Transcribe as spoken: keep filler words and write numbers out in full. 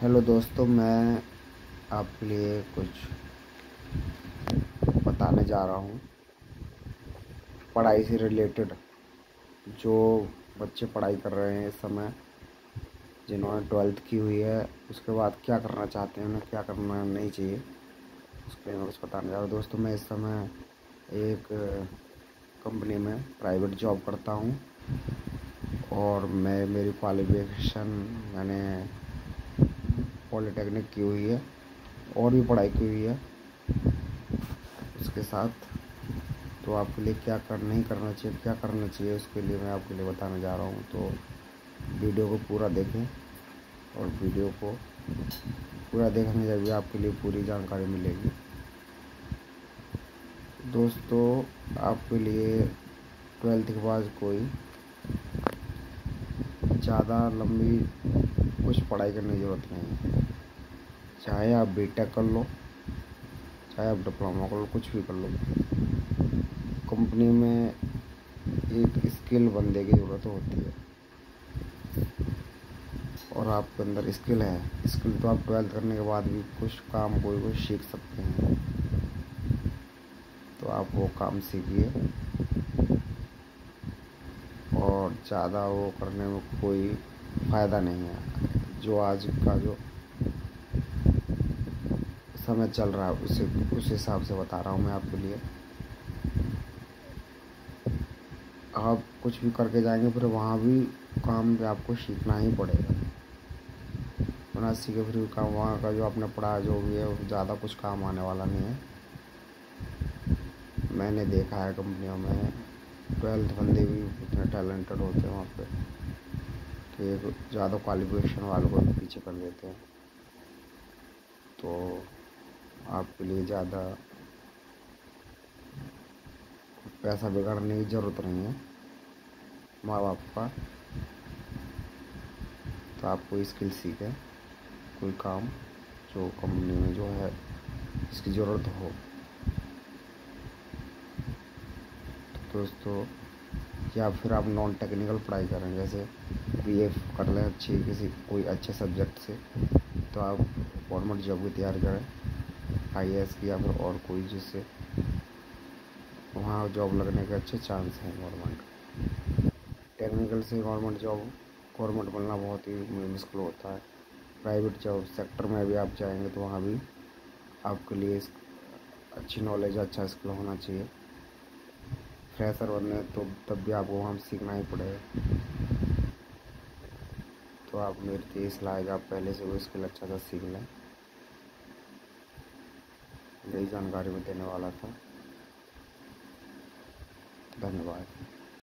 Hello दोस्तों, मैं आपके लिए कुछ बताने जा रहा हूँ पढ़ाई से रिलेटेड। जो बच्चे पढ़ाई कर रहे हैं इस समय, जिन्होंने ट्वेल्थ की हुई है, उसके बाद क्या करना चाहते हैं, उन्हें क्या करना नहीं चाहिए, उसके लिए मैं कुछ बताने जा रहा हूँ। दोस्तों, मैं इस समय एक कंपनी में प्राइवेट जॉब करता हूँ और मैं मेरी क्वालिफिकेशन मैंने पॉलिटेक्निक की हुई है और भी पढ़ाई की हुई है उसके साथ। तो आपके लिए क्या कर नहीं करना चाहिए, क्या करना चाहिए, उसके लिए मैं आपके लिए बताने जा रहा हूँ। तो वीडियो को पूरा देखें और वीडियो को पूरा देखने से भी आपके लिए पूरी जानकारी मिलेगी। दोस्तों, आपके लिए ट्वेल्थ के बाद कोई ज़्यादा लंबी कुछ पढ़ाई करने की ज़रूरत नहीं है। चाहे आप बीटेक कर लो, चाहे आप डिप्लोमा कर लो, कुछ भी कर लो, कंपनी में एक स्किल बंदे की ज़रूरत होती है और आपके अंदर स्किल है। स्किल तो आप ट्वेल्थ करने के बाद भी कुछ काम कोई कोई सीख सकते हैं, तो आप वो काम सीखिए और ज़्यादा वो करने में कोई फ़ायदा नहीं है। जो आज का जो समय चल रहा है उसे उस हिसाब से बता रहा हूँ मैं आपके लिए। आप कुछ भी करके जाएंगे फिर वहाँ भी काम पे आपको सीखना ही पड़ेगा। बिना सीखे फिर काम वहाँ का जो आपने पढ़ा जो भी है वो ज़्यादा कुछ काम आने वाला नहीं है। मैंने देखा है कंपनियों में ट्वेल्थ बंदे भी इतने टैलेंटेड होते हैं वहाँ पे कि एक ज़्यादा क्वालिफिकेशन वालों को भी पीछे कर देते हैं। तो आपके लिए ज़्यादा पैसा बिगाड़ने की ज़रूरत नहीं है माँ बाप का। तो आप कोई स्किल सीखें, कोई काम जो कंपनी में जो है इसकी ज़रूरत हो। तो दोस्तों, या फिर आप नॉन टेक्निकल पढ़ाई करें, जैसे बीए कर लें अच्छी किसी कोई अच्छे सब्जेक्ट से, तो आप गवर्नमेंट जॉब की तैयारी करें, आई ए एस की या फिर और कोई, जिससे वहाँ जॉब लगने के अच्छे चांस हैं। गवर्नमेंट टेक्निकल से गवर्नमेंट जॉब गवर्नमेंट मिलना बहुत ही मुश्किल होता है। प्राइवेट जॉब सेक्टर में भी आप जाएंगे तो वहाँ भी आपके लिए अच्छी नॉलेज, अच्छा स्किल होना चाहिए। फ्रेशर बनने तो तब भी आपको वहाँ सीखना ही पड़ेगा। तो आप मेरी तो ये सलाह है कि आप पहले से वो स्किल अच्छा सा सीख लें। यही जानकारी मैं देने वाला था। धन्यवाद।